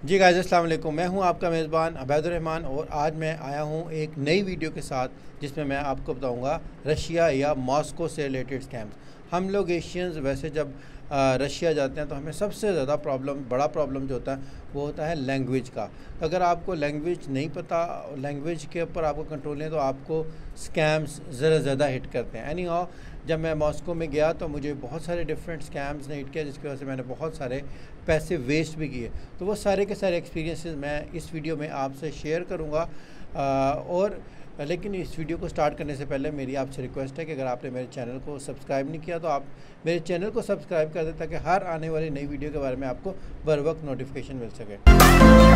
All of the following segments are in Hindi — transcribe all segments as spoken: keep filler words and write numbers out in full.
जी गाइस अस्सलाम वालेकुम, मैं हूं आपका मेज़बान अबैदुर रहमान और आज मैं आया हूं एक नई वीडियो के साथ जिसमें मैं आपको बताऊंगा रशिया या मॉस्को से रिलेटेड स्कैम्स। हम लोग एशियंस वैसे जब आ, रशिया जाते हैं तो हमें सबसे ज़्यादा प्रॉब्लम बड़ा प्रॉब्लम जो होता है वो होता है लैंग्वेज का। अगर आपको लैंग्वेज नहीं पता, लैंग्वेज के ऊपर आपको कंट्रोल नहीं, तो आपको स्कैम्स ज़रा ज़्यादा हिट करते हैं। एनी हाउ, जब मैं मॉस्को में गया तो मुझे बहुत सारे डिफरेंट स्कैम्स ने हिट किया, जिसकी वजह से मैंने बहुत सारे पैसे वेस्ट भी किए। तो वो सारे के सारे एक्सपीरियंसेस मैं इस वीडियो में आपसे शेयर करूँगा। और लेकिन इस वीडियो को स्टार्ट करने से पहले मेरी आपसे रिक्वेस्ट है कि अगर आपने मेरे चैनल को सब्सक्राइब नहीं किया तो आप मेरे चैनल को सब्सक्राइब कर दें ताकि हर आने वाली नई वीडियो के बारे में आपको बर वक्त नोटिफिकेशन मिल सके।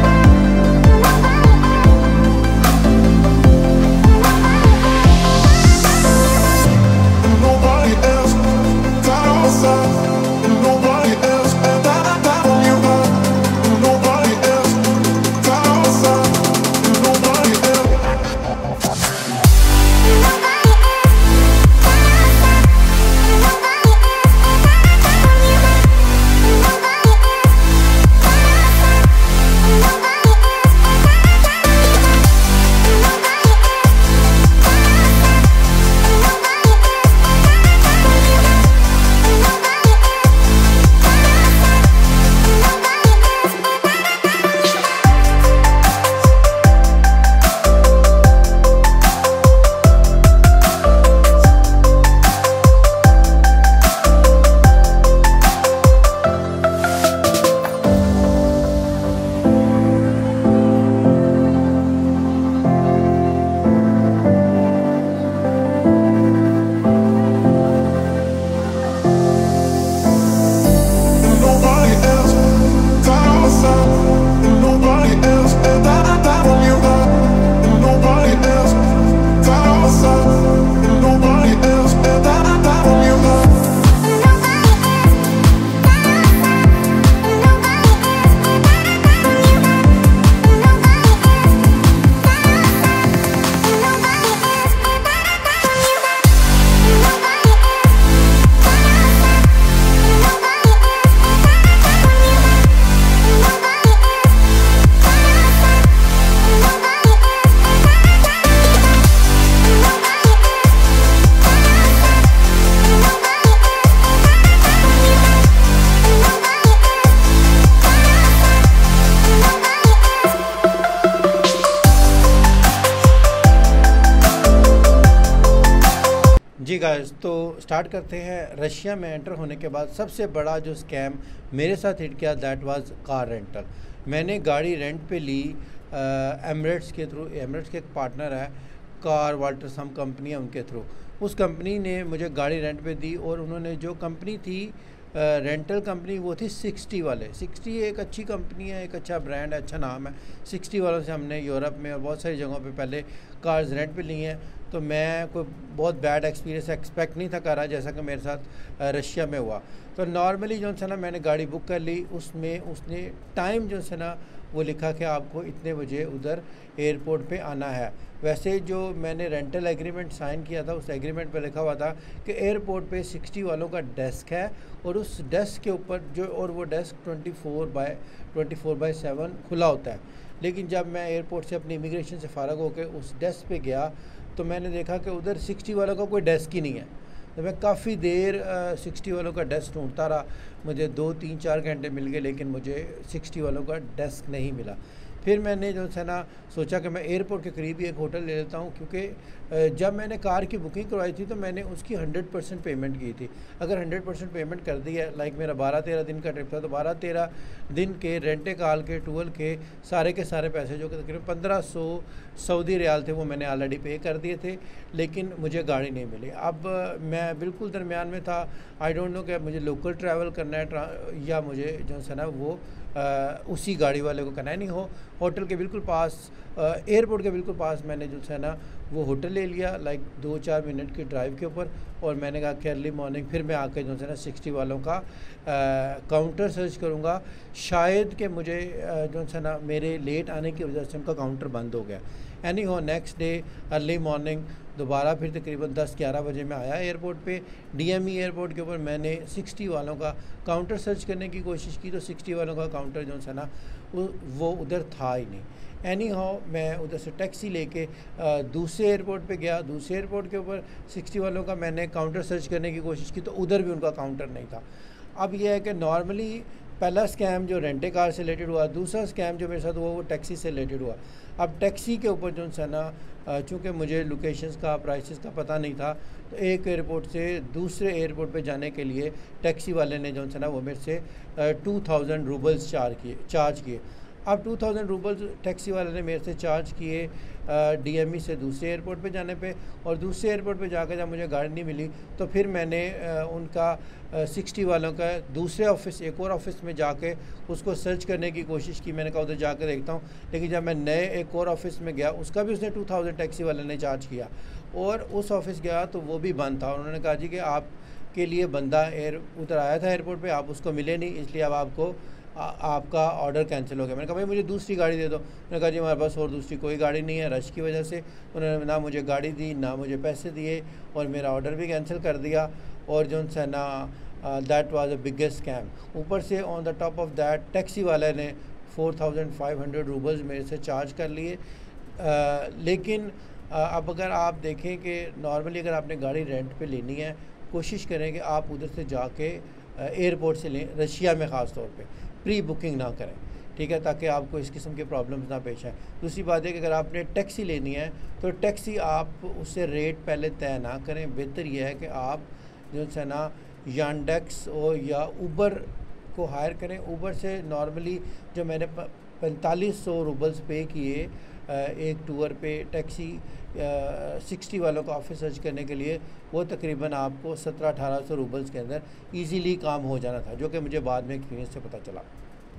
जी गाइस, तो स्टार्ट करते हैं। रशिया में एंटर होने के बाद सबसे बड़ा जो स्कैम मेरे साथ हिट किया दैट वाज कार रेंटल। मैंने गाड़ी रेंट पे ली एमिरेट्स के थ्रू। एमिरेट्स के एक पार्टनर है कार वाल्टर सम कंपनी है, उनके थ्रू। उस कंपनी ने मुझे गाड़ी रेंट पे दी और उन्होंने जो कंपनी थी रेंटल कंपनी वो थी सिक्सटी वाले। सिक्सटी एक अच्छी कंपनी है, एक अच्छा ब्रांड है, अच्छा नाम है। सिक्सटी वालों से हमने यूरोप में और बहुत सारी जगहों पे पहले कार्स रेंट पे ली हैं। तो मैं कोई बहुत बैड एक्सपीरियंस एक्सपेक्ट नहीं था कर रहा, जैसा कि मेरे साथ रशिया में हुआ। तो नॉर्मली जो है ना मैंने गाड़ी बुक कर ली। उसमें उसने टाइम जो है ना वो लिखा कि आपको इतने बजे उधर एयरपोर्ट पे आना है। वैसे जो मैंने रेंटल एग्रीमेंट साइन किया था उस एग्रीमेंट पे लिखा हुआ था कि एयरपोर्ट पे सिक्सटी वालों का डेस्क है और उस डेस्क के ऊपर जो और वो desk twenty four by twenty four by seven खुला होता है। लेकिन जब मैं एयरपोर्ट से अपनी इमिग्रेशन से फ़ारग होकर उस डेस्क पे गया तो मैंने देखा कि उधर सिक्सटी वालों का कोई डेस्क ही नहीं है। तो मैं काफ़ी देर सिक्सटी वालों का डेस्क ढूंढता रहा। मुझे दो तीन चार घंटे मिल गए लेकिन मुझे सिक्सटी वालों का डेस्क नहीं मिला। फिर मैंने जो है ना सोचा कि मैं एयरपोर्ट के करीब ही एक होटल ले लेता हूँ, क्योंकि जब मैंने कार की बुकिंग करवाई थी तो मैंने उसकी हंड्रेड परसेंट पेमेंट की थी। अगर हंड्रेड परसेंट पेमेंट कर दी है, लाइक मेरा बारह तेरह दिन का ट्रिप था, तो बारह तेरह दिन के रेंटे कार के टूअल के सारे के सारे पैसे जो कि तकरीबन पंद्रह सौ सऊदी रियाल थे वो मैंने ऑलरेडी पे कर दिए थे, लेकिन मुझे गाड़ी नहीं मिली। अब मैं बिल्कुल दरमियान में था। आई डोंट नो कि मुझे लोकल ट्रैवल करना है या मुझे जो है ना वो आ, उसी गाड़ी वाले को करना है। नहीं हो होटल के बिल्कुल पास, एयरपोर्ट के बिल्कुल पास मैंने जो है ना वो होटल ले लिया, लाइक दो चार मिनट की ड्राइव के ऊपर। और मैंने कहा कि अर्ली मॉर्निंग फिर मैं आके जो है ना सिक्सटी वालों का काउंटर सर्च करूँगा। शायद कि मुझे जो है ना मेरे लेट आने की वजह से उनका काउंटर बंद हो गया। एनी हो नेक्स्ट डे अर्ली मॉर्निंग दोबारा फिर तकरीबन दस ग्यारह बजे मैं आया एयरपोर्ट पे, डीएमई एयरपोर्ट के ऊपर। मैंने सिक्सटी वालों का काउंटर सर्च करने की कोशिश की तो सिक्सटी वालों का काउंटर जो है ना वो वो उधर था ही नहीं। एनी हाउ मैं उधर से टैक्सी लेके दूसरे एयरपोर्ट पे गया। दूसरे एयरपोर्ट के ऊपर सिक्सटी वालों का मैंने काउंटर सर्च करने की कोशिश की तो उधर भी उनका काउंटर नहीं था। अब यह है कि नॉर्मली पहला स्कैम जो रेंटे कार से रिलेटेड हुआ, दूसरा स्कैम जो मेरे साथ हुआ वो टैक्सी से रिलेटेड हुआ। अब टैक्सी के ऊपर जो है ना चूँकि मुझे लोकेशंस का प्राइसेस का पता नहीं था तो एक एयरपोर्ट से दूसरे एयरपोर्ट पे जाने के लिए टैक्सी वाले ने जो है ना वो मेरे से टू थाउजेंड रूबल्स चार्ज किए चार्ज किए अब टू थाउजेंड रूबल्स टैक्सी वाले ने मेरे से चार्ज किए डीएमई से दूसरे एयरपोर्ट पे जाने पे, और दूसरे एयरपोर्ट पे जाकर जब मुझे गाड़ी नहीं मिली तो फिर मैंने आ, उनका सिक्सटी वालों का दूसरे ऑफिस एक और ऑफिस में जाके उसको सर्च करने की कोशिश की। मैंने कहा उधर जाकर देखता हूँ, लेकिन जब मैं नए एक और ऑफिस में गया उसका भी उसने टू थाउजेंड टैक्सी वाले ने चार्ज किया, और उस ऑफिस गया तो वो भी बंद था। उन्होंने कहा जी कि आपके लिए बंदा एयर उधर आया था एयरपोर्ट पर, आप उसको मिले नहीं, इसलिए अब आपको आ, आपका ऑर्डर कैंसिल हो गया। मैंने कहा भाई मुझे दूसरी गाड़ी दे दो। उन्होंने कहा जी हमारे पास और दूसरी कोई गाड़ी नहीं है, रश की वजह से उन्होंने ना मुझे गाड़ी दी ना मुझे पैसे दिए और मेरा ऑर्डर भी कैंसिल कर दिया। और जो है ना that was the biggest scam. ऊपर से on the top of that taxi वाले ने four thousand five hundred roubles मेरे से चार्ज कर लिए। लेकिन आ, अब अगर आप देखें कि नॉर्मली अगर आपने गाड़ी रेंट पे लेनी है, कोशिश करें कि आप उधर से जाके एयरपोर्ट से लें, रशिया में ख़ास तौर पे प्री बुकिंग ना करें, ठीक है, ताकि आपको इस किस्म के प्रॉब्लम्स ना पेश आएँ। दूसरी बात है कि अगर आपने टैक्सी लेनी है तो टैक्सी आप उससे रेट पहले तय ना करें। बेहतर यह है कि आप जो है ना यांडेक्स और या ऊबर को हायर करें। ऊबर से नॉर्मली जो मैंने पैंतालीस सौ रूबल्स पे किए एक टूर पे टैक्सी सिक्सटी वालों का ऑफिस सर्च करने के लिए, वो तकरीबन आपको सत्रह अठारह सौ रूबल्स के अंदर इजीली काम हो जाना था, जो कि मुझे बाद में एक्सपीरियंस से पता चला।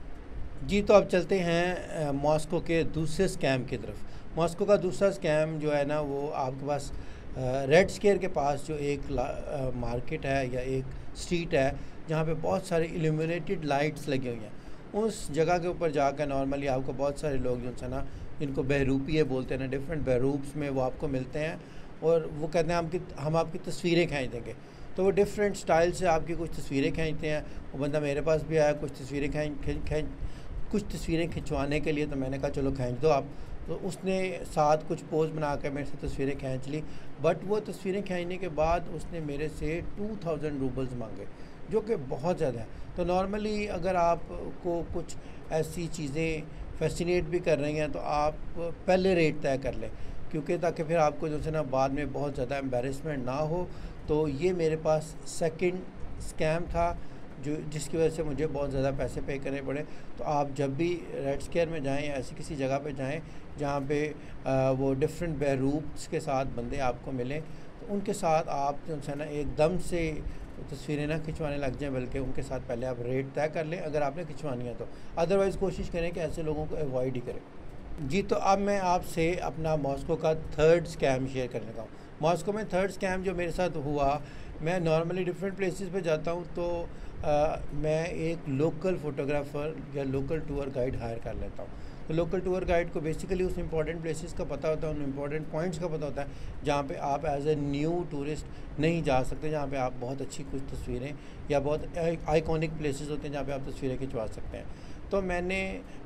जी तो अब चलते हैं मॉस्को के दूसरे स्कैम की तरफ। मॉस्को का दूसरा स्कैम जो है ना वो आपके पास रेड स्क्वायर के पास जो एक मार्केट है या एक स्ट्रीट है जहाँ पे बहुत सारे इल्यूमिनेटेड लाइट्स लगी हुई हैं, उस जगह के ऊपर जाकर नॉर्मली आपको बहुत सारे लोग जो है ना जिनको बहरूपिये बोलते हैं ना, डिफरेंट बहरूप्स में वो आपको मिलते हैं और वो कहते हैं हम की हम आपकी तस्वीरें खींच देंगे। तो वो डिफरेंट स्टाइल से आपकी कुछ तस्वीरें खींचते हैं। वो बंदा मेरे पास भी आया कुछ तस्वीरें खींच खींच कुछ तस्वीरें खिंचवाने के लिए, तो मैंने कहा चलो खींच दो आप। तो उसने साथ कुछ पोज बना कर मेरे से तस्वीरें खींच ली, बट वो तस्वीरें खींचने के बाद उसने मेरे से टू थाउजेंड रूबल्स मांगे, जो कि बहुत ज़्यादा है। तो नॉर्मली अगर आपको कुछ ऐसी चीज़ें फैसिनेट भी कर रही हैं तो आप पहले रेट तय कर लें, क्योंकि ताकि फिर आपको जो है ना बाद में बहुत ज़्यादा एम्बेरसमेंट ना हो। तो ये मेरे पास सेकंड स्कैम था जो जिसकी वजह से मुझे बहुत ज़्यादा पैसे पे करने पड़े। तो आप जब भी रेड स्क्वायर में जाएं या ऐसी किसी जगह पे जाएं जहाँ पे आ, वो डिफरेंट बहरूप्स के साथ बंदे आपको मिलें, तो उनके साथ आप जो है ना एकदम से तस्वीरें ना खिंचवाने लग जाएं, बल्कि उनके साथ पहले आप रेट तय कर लें अगर आपने खिंचवानी है तो। अदरवाइज़ कोशिश करें कि ऐसे लोगों को अवॉइड ही करें। जी तो अब मैं आपसे अपना मॉस्को का थर्ड स्कैम शेयर करने का हूँ। मॉस्को में थर्ड स्कैम जो मेरे साथ हुआ, मैं नॉर्मली डिफरेंट प्लेसेस पे जाता हूँ तो आ, मैं एक लोकल फ़ोटोग्राफ़र या लोकल टूर गाइड हायर कर लेता हूँ। तो लोकल टूर गाइड को बेसिकली उस इंपॉर्टेंट प्लेसेस का पता होता है, उन इंपॉर्टेंट पॉइंट्स का पता होता है जहाँ पे आप एज ए न्यू टूरिस्ट नहीं जा सकते, जहाँ पे आप बहुत अच्छी कुछ तस्वीरें या बहुत आइकॉनिक प्लेसेस होते हैं जहाँ पे आप तस्वीरें खिंचवा सकते हैं। तो मैंने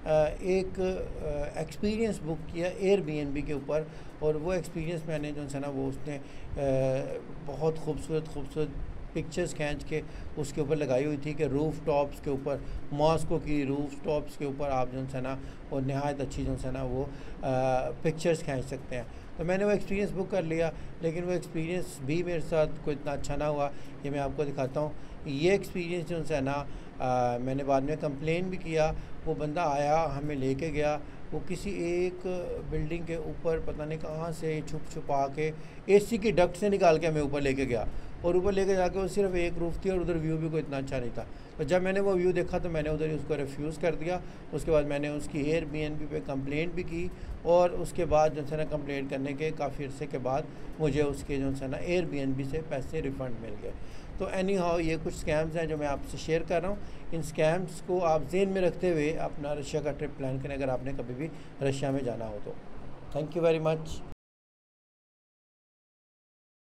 एक एक्सपीरियंस बुक किया एयरबीएनबी के ऊपर, और वो एक्सपीरियंस मैंने जो है ना वो उसने बहुत खूबसूरत खूबसूरत पिक्चर्स खींच के उसके ऊपर लगाई हुई थी कि रूफ़ टॉप्स के ऊपर, मॉस्को की रूफ़ टॉप्स के ऊपर आप जो है ना वो नहायत अच्छी जो है ना वो पिक्चर्स खींच सकते हैं। तो मैंने वो एक्सपीरियंस बुक कर लिया, लेकिन वो एक्सपीरियंस भी मेरे साथ कोई इतना अच्छा ना हुआ। ये मैं आपको दिखाता हूँ। ये एक्सपीरियंस जो है ना आ, मैंने बाद में कंप्लेन भी किया। वो बंदा आया हमें लेके गया, वो किसी एक बिल्डिंग के ऊपर पता नहीं कहाँ से छुप छुपा के एसी की डक्ट से निकाल के हमें ऊपर लेके गया, और ऊपर लेके जाके वो सिर्फ एक रूफ़ थी और उधर व्यू भी कोई इतना अच्छा नहीं था। तो जब मैंने वो व्यू देखा तो मैंने उधर ही उसको रिफ्यूज़ कर दिया। उसके बाद मैंने उसकी एयरबीएनबी पे कंप्लेंट भी की, और उसके बाद जो है ना कंप्लेंट करने के काफ़ी अर्से के बाद मुझे उसके जो है ना एयरबीएनबी से पैसे रिफ़ंड मिल गए। तो एनी हाउ ये कुछ स्कैम्स हैं जो मैं आपसे शेयर कर रहा हूँ। इन स्कैम्स को आप ज़हन में रखते हुए अपना रशिया का ट्रिप प्लान करें अगर आपने कभी भी रशिया में जाना हो तो। Thank you very much.